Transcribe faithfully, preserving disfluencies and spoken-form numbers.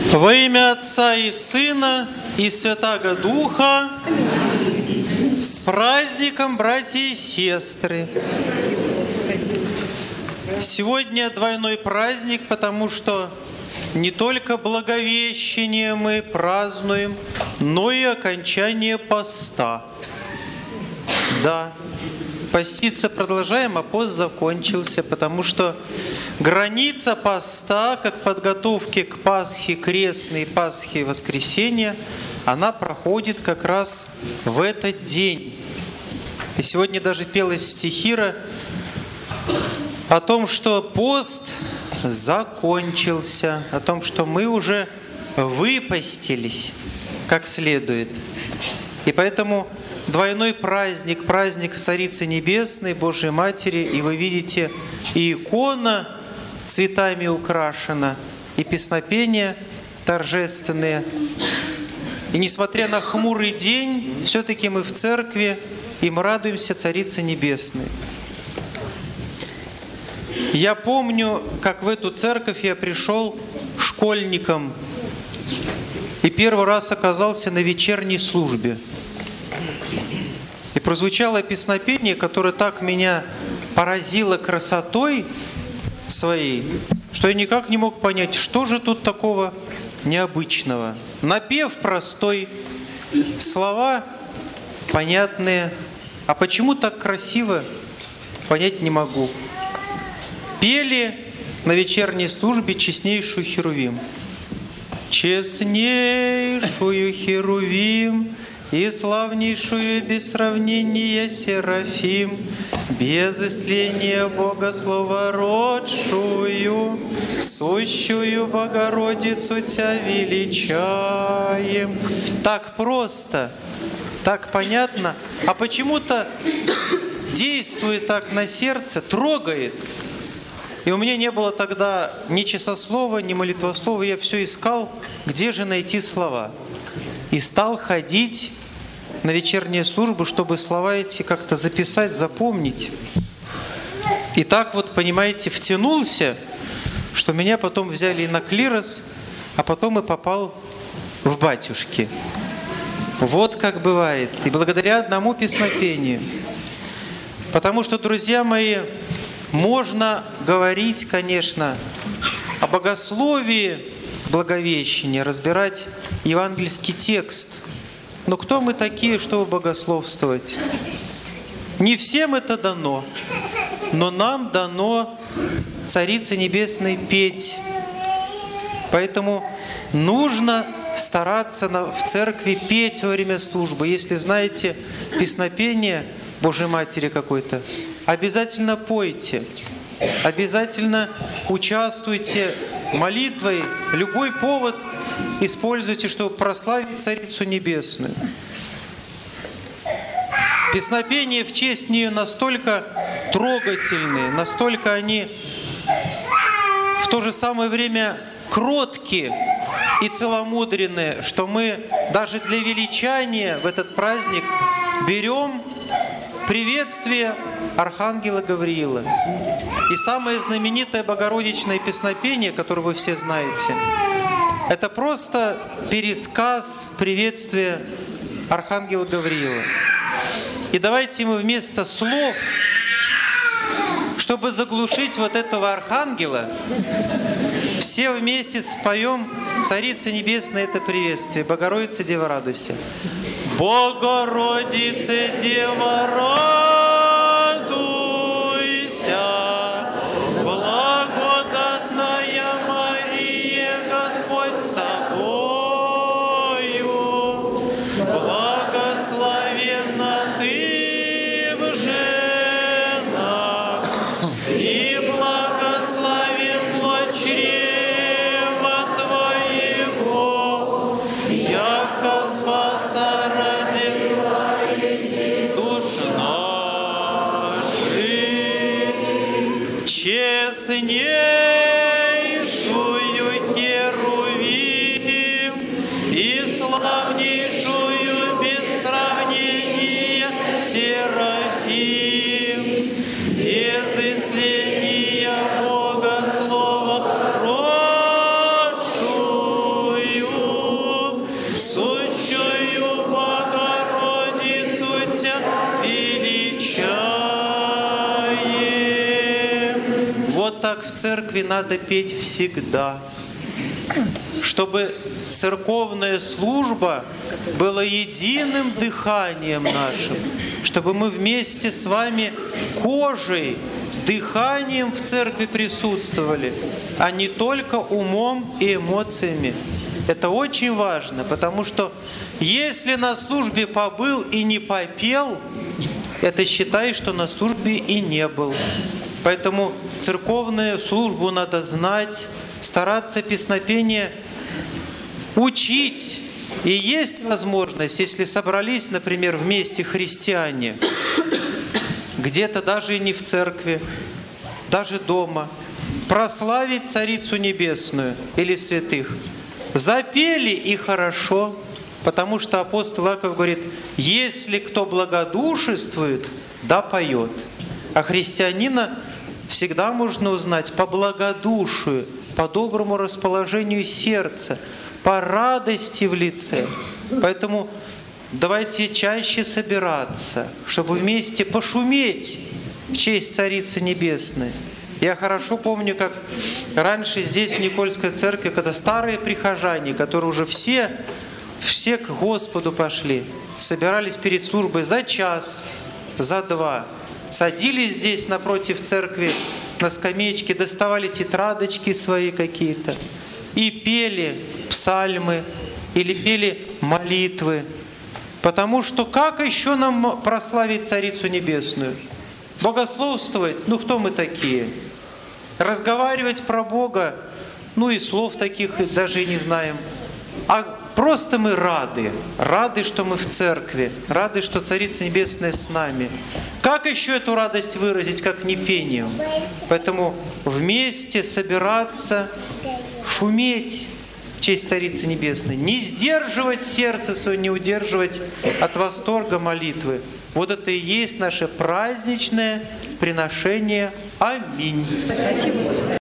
Во имя Отца и Сына и Святаго Духа, с праздником, братья и сестры! Сегодня двойной праздник, потому что не только Благовещение мы празднуем, но и окончание поста. Да, поститься продолжаем, а пост закончился, потому что граница поста, как подготовки к Пасхе крестной, Пасхе воскресения, она проходит как раз в этот день. И сегодня даже пелась стихира о том, что пост закончился, о том, что мы уже выпостились как следует. И поэтому двойной праздник, праздник Царицы Небесной, Божией Матери, и вы видите, и икона цветами украшена, и песнопения торжественные. И несмотря на хмурый день, все-таки мы в церкви, и мы радуемся Царице Небесной. Я помню, как в эту церковь я пришел школьником и первый раз оказался на вечерней службе. И прозвучало песнопение, которое так меня поразило красотой своей, что я никак не мог понять, что же тут такого необычного. Напев простой, слова понятные, а почему так красиво, понять не могу. Пели на вечерней службе честнейшую Херувим. Честнейшую Херувим и славнейшую без сравнения Серафим, без истления Бога Слова родшую, сущую Богородицу Тя величаем. Так просто, так понятно, а почему-то действует так на сердце, трогает. И у меня не было тогда ни часослова, ни молитвослова. Я все искал, где же найти слова. И стал ходить на вечернюю службу, чтобы слова эти как-то записать, запомнить. И так вот, понимаете, втянулся, что меня потом взяли и на клирос, а потом и попал в батюшки. Вот как бывает. И благодаря одному песнопению. Потому что, друзья мои, можно говорить, конечно, о богословии Благовещения, разбирать евангельский текст. Но кто мы такие, чтобы богословствовать? Не всем это дано, но нам дано Царице Небесной петь. Поэтому нужно стараться в церкви петь во время службы. Если знаете песнопение Божьей Матери какой-то, обязательно пойте, обязательно участвуйте молитвой, любой повод используйте, чтобы прославить Царицу Небесную. Песнопения в честь нее настолько трогательные, настолько они в то же самое время кроткие и целомудренные, что мы даже для величания в этот праздник берем приветствие Архангела Гавриила. И самое знаменитое богородичное песнопение, которое вы все знаете, это просто пересказ приветствия Архангела Гавриила. И давайте мы вместо слов, чтобы заглушить вот этого архангела, все вместе споем Царица Небесная это приветствие. Богородица, Дева, радуйся. Богородице, Дева, радуйся, благодатная Мария, Господь с тобою, благословенна ты в женах, и благословен плод чрева твоего, яко спаса ради душ наших. Честнейшую Херувим сущую Богородицу Тя величаем. Вот так в церкви надо петь всегда, чтобы церковная служба была единым дыханием нашим, чтобы мы вместе с вами кожей, дыханием в церкви присутствовали, а не только умом и эмоциями. Это очень важно, потому что если на службе побыл и не попел, это считай, что на службе и не был. Поэтому церковную службу надо знать, стараться песнопение учить. И есть возможность, если собрались, например, вместе христиане, где-то даже и не в церкви, даже дома, прославить Царицу Небесную или святых. Запели и хорошо, потому что апостол Иаков говорит, если кто благодушествует, да поет. А христианина всегда можно узнать по благодушию, по доброму расположению сердца, по радости в лице. Поэтому давайте чаще собираться, чтобы вместе пошуметь в честь Царицы Небесной. Я хорошо помню, как раньше здесь, в Никольской церкви, когда старые прихожане, которые уже все, все к Господу пошли, собирались перед службой за час, за два, садились здесь напротив церкви на скамеечке, доставали тетрадочки свои какие-то и пели псальмы или пели молитвы. Потому что как еще нам прославить Царицу Небесную? Богословствовать? Ну кто мы такие? Разговаривать про Бога? Ну и слов таких даже и не знаем. А просто мы рады. Рады, что мы в церкви. Рады, что Царица Небесная с нами. Как еще эту радость выразить, как не пением? Поэтому вместе собираться, шуметь в честь Царицы Небесной. Не сдерживать сердце свое, не удерживать от восторга молитвы. Вот это и есть наше праздничное приношение. Аминь.